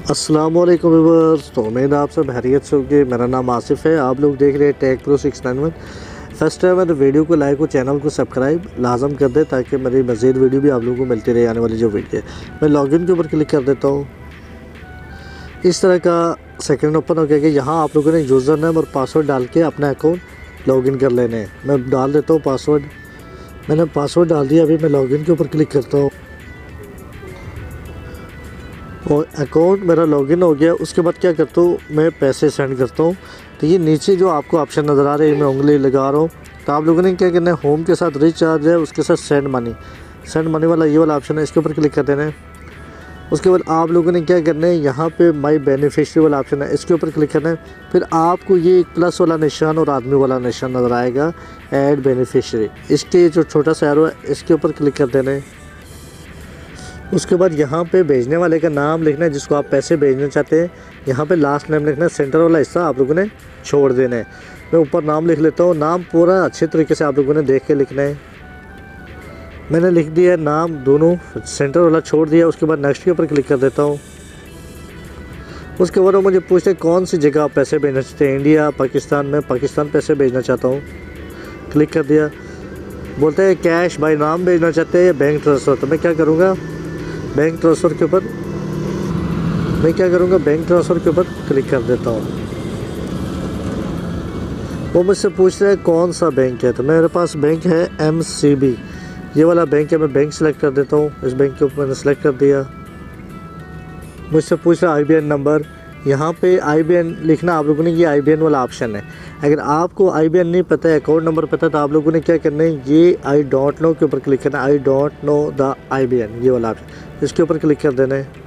अस्सलामुअलैकुम व्यूअर्स। तो उम्मीद आप सब खैरियत से होंगे। मेरा नाम आसिफ है, आप लोग देख रहे हैं टेक प्रो 691। फर्स्ट टाइम है तो वीडियो को लाइक और चैनल को सब्सक्राइब लाजम कर दें ताकि मेरी मज़ीद वीडियो भी आप लोगों को मिलती रहे। आने वाली जो वीडियो है मैं लॉगिन के ऊपर क्लिक कर देता हूँ। इस तरह का सेकंड ओपन हो गया कि यहाँ आप लोगों ने यूज़र नेम और पासवर्ड डाल के अपना अकाउंट लॉगिन कर लेने हैं। मैं डाल देता हूँ पासवर्ड। मैंने पासवर्ड डाल दिया। अभी मैं लॉगिन के ऊपर क्लिक करता हूँ और अकाउंट मेरा लॉगिन हो गया। उसके बाद क्या करता हूँ, मैं पैसे सेंड करता हूँ। तो ये नीचे जो आपको ऑप्शन नज़र आ रहे हैं, मैं उंगली लगा रहा हूँ। तो आप लोगों ने क्या करना है, होम के साथ रिचार्ज है, उसके साथ सेंड मनी वाला ये वाला ऑप्शन है, इसके ऊपर क्लिक कर देना है। उसके बाद आप लोगों ने क्या करना है, यहाँ पे माई बेनिफिशियरी वाला ऑप्शन है, इसके ऊपर क्लिक करना है। फिर आपको ये प्लस वाला निशान और आदमी वाला निशान नज़र आएगा, ऐड बेनिफिशियरी। इसके जो छोटा सा एरो है इसके ऊपर क्लिक कर देना है। उसके बाद यहाँ पे भेजने वाले का नाम लिखना है, जिसको आप पैसे भेजना चाहते हैं। यहाँ पे लास्ट नेम लिखना है, सेंटर वाला हिस्सा आप लोगों ने छोड़ देना है। मैं ऊपर नाम लिख लेता हूँ। नाम पूरा अच्छे तरीके से आप लोगों ने देख के लिखना है। मैंने लिख दिया नाम, दोनों सेंटर वाला छोड़ दिया। उसके बाद नेक्स्ट के ऊपर क्लिक कर देता हूँ। उसके बाद वो मुझे पूछते हैं कौन सी जगह आप पैसे भेजना चाहते हैं, इंडिया, पाकिस्तान। में पाकिस्तान पैसे भेजना चाहता हूँ, क्लिक कर दिया। बोलते हैं कैश बाय नाम भेजना चाहते हैं या बैंक ट्रांसफ़र। तो मैं क्या करूँगा, बैंक ट्रांसफ़र के ऊपर बैंक ट्रांसफ़र के ऊपर क्लिक कर देता हूँ। वो मुझसे पूछ रहा है कौन सा बैंक है, तो मेरे पास बैंक है MCB, ये वाला बैंक है। मैं बैंक सेलेक्ट कर देता हूँ। इस बैंक के ऊपर मैंने सेलेक्ट कर दिया। मुझसे पूछ रहा है IBN नंबर। यहाँ पे IBN लिखना आप लोगों ने, ये IBN वाला ऑप्शन है। अगर आपको IBN नहीं पता है, अकाउंट नंबर पता है, तो आप लोगों ने क्या करना है, ये आई डोंट नो के ऊपर क्लिक करना है। I don't know the IBN, ये वाला ऑप्शन, इसके ऊपर क्लिक कर देना है।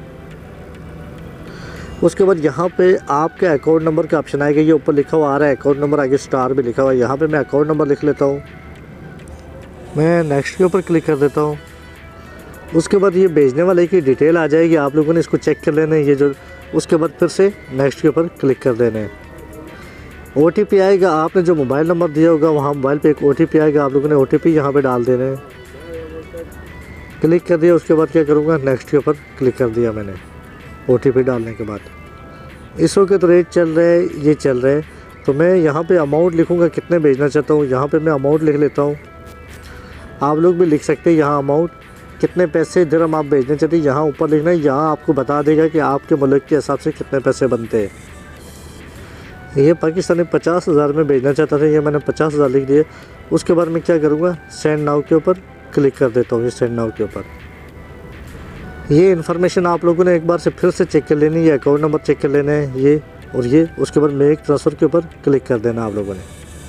उसके बाद यहाँ पे आपके अकाउंट नंबर का ऑप्शन आएगा। ये ऊपर लिखा हुआ आ रहा है अकाउंट नंबर, आगे स्टार भी लिखा हुआ है। यहाँ पर मैं अकाउंट नंबर लिख लेता हूँ। मैं नेक्स्ट के ऊपर क्लिक कर देता हूँ। उसके बाद ये भेजने वाले की डिटेल आ जाएगी, आप लोगों ने इसको चेक कर लेना है, ये जो। उसके बाद फिर से नेक्स्ट के ऊपर क्लिक कर देना है। OTP आएगा, आपने जो मोबाइल नंबर दिया होगा वहाँ मोबाइल पे एक OTP आएगा, आप लोगों ने OTP यहाँ पे डाल देना है। क्लिक कर दिया। उसके बाद क्या करूँगा, नेक्स्ट के ऊपर क्लिक कर दिया मैंने OTP डालने के बाद। इस वक्त रेट चल रहा है, ये चल रहा है। तो मैं यहाँ पर अमाउंट लिखूँगा, कितने भेजना चाहता हूँ। यहाँ पर मैं अमाउंट लिख लेता हूँ। आप लोग भी लिख सकते हैं यहाँ अमाउंट, कितने पैसे दिरहम आप भेजना चाहते हैं, यहाँ ऊपर लिखना है। यहाँ आपको बता देगा कि आपके मुल्क के हिसाब से कितने पैसे बनते हैं। ये पाकिस्तानी 50,000 में भेजना चाहता था, ये मैंने 50,000 लिख दिए। उसके बाद मैं क्या करूँगा, सेंड नाउ के ऊपर क्लिक कर देता हूँ। ये सेंड नाउ के ऊपर ये इन्फॉर्मेशन आप लोगों ने एक बार से फिर से चेक कर लेनी है, अकाउंट नंबर चेक कर लेना है, ये और ये। उसके बाद मेक ट्रांसफ़र के ऊपर क्लिक कर देना आप लोगों ने।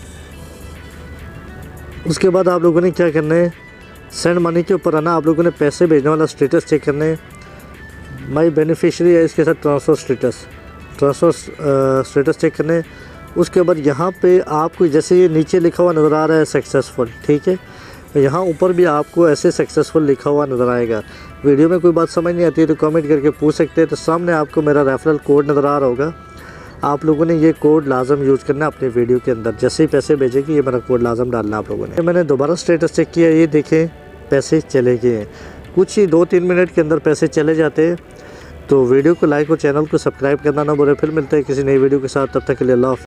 उसके बाद आप लोगों ने क्या करना है, सेंड मनी के ऊपर आना। आप लोगों ने पैसे भेजने वाला स्टेटस चेक करना है। माई बेनिफिशियरी है, इसके साथ ट्रांसफ़र स्टेटस चेक करना है। उसके बाद यहाँ पे आपको जैसे ये नीचे लिखा हुआ नज़र आ रहा है सक्सेसफुल, ठीक है, तो यहाँ ऊपर भी आपको ऐसे सक्सेसफुल लिखा हुआ नज़र आएगा। वीडियो में कोई बात समझ नहीं आती है तो कमेंट करके पूछ सकते हैं। तो सामने आपको मेरा रेफरल कोड नज़र आ रहा होगा, आप लोगों ने ये कोड लाजम यूज़ करना है अपनी वीडियो के अंदर। जैसे ही पैसे भेजेगी ये मेरा कोड लाजम डालना आप लोगों ने। मैंने दोबारा स्टेटस चेक किया, ये देखें पैसे चले गए हैं। कुछ ही 2-3 मिनट के अंदर पैसे चले जाते हैं। तो वीडियो को लाइक और चैनल को सब्सक्राइब करना ना भूलें। फिर मिलते हैं किसी नई वीडियो के साथ, तब तक के लिए अल्लाह।